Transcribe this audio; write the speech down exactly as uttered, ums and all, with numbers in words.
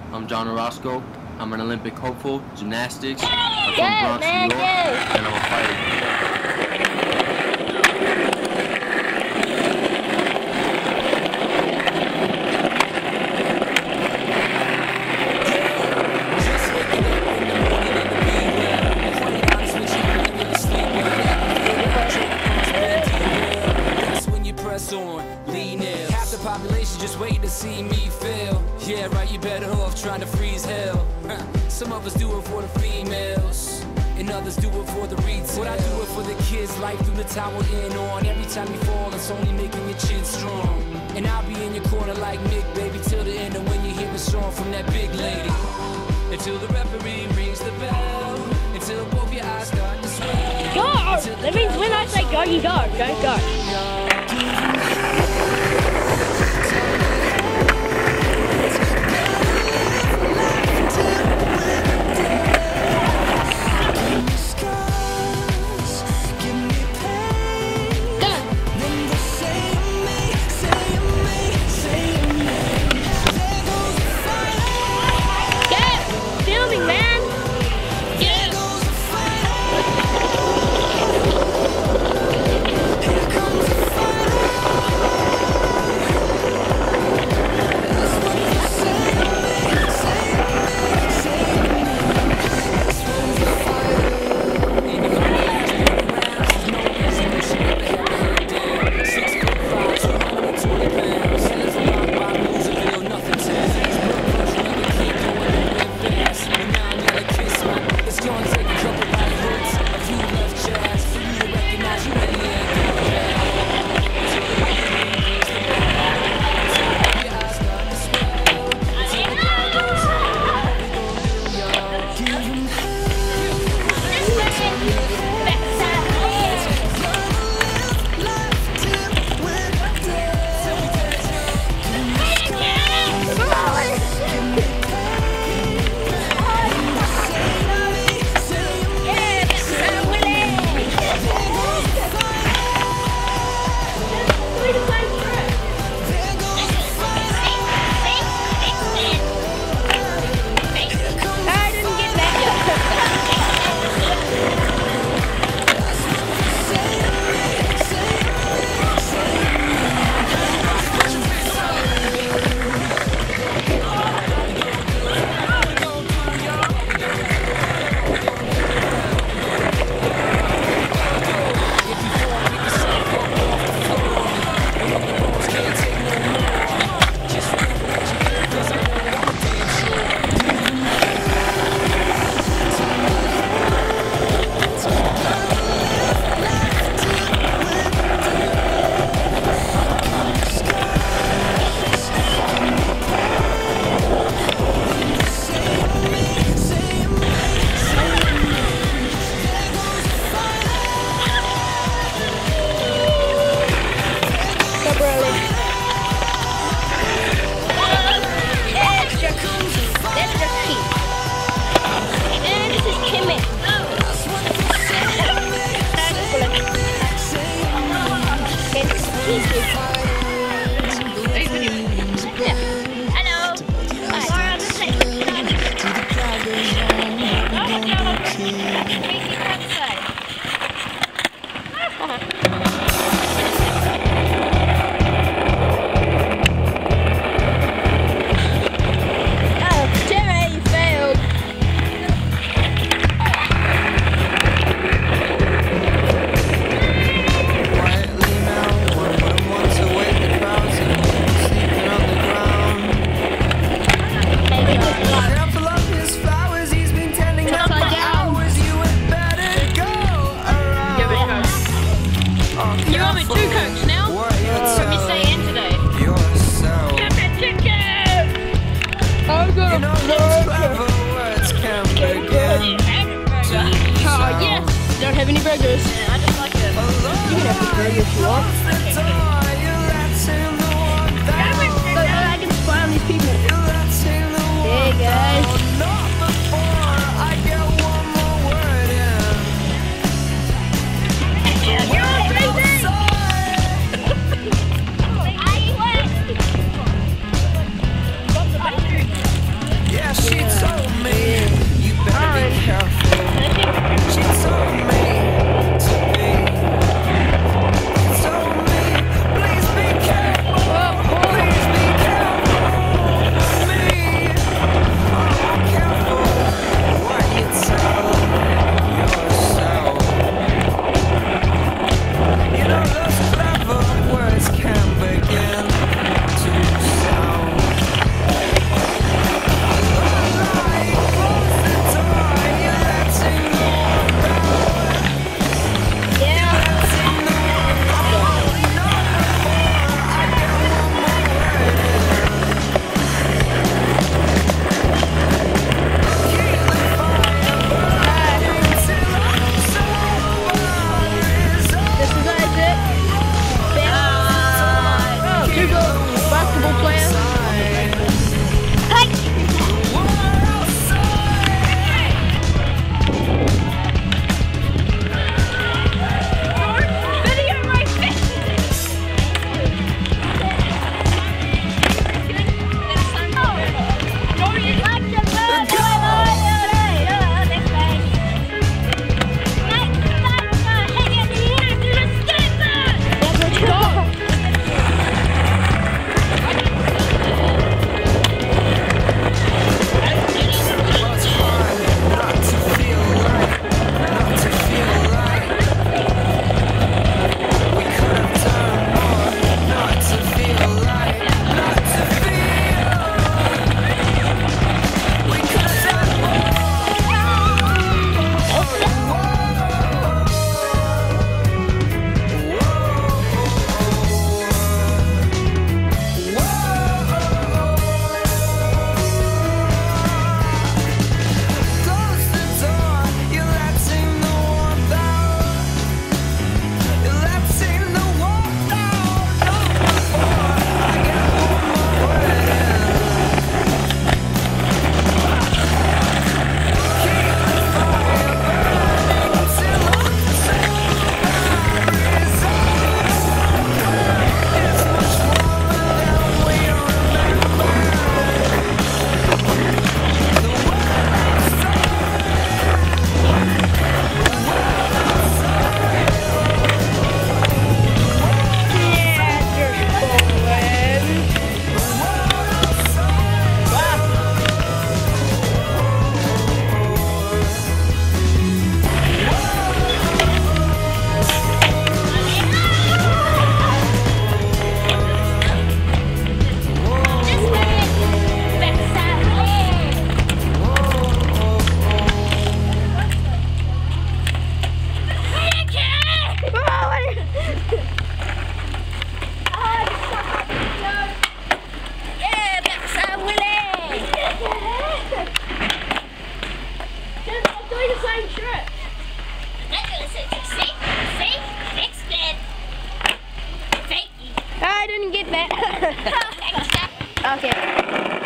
I'm John Orozco. I'm an Olympic hopeful, gymnastics. I'm from Go, Bronx, man, New York, go. and I'm a fighter. Population just waiting to see me fail. Yeah, right, you better off trying to freeze hell. Some of us do it for the females, and others do it for the retail. What I do it for the kids, life through the tower in on. Every time you fall, it's only making your chin strong. And I'll be in your corner like Mick, baby, till the end. And when you hear a song from that big lady, until the referee rings the bell, until both your eyes start to swell. Go! That means when I say go, you go. Don't go. Have any burgers? Yeah, I just like it. You can have the burger if you want. Look, I can spy on these people. Hey guys. You're all crazy! skip it. Okay.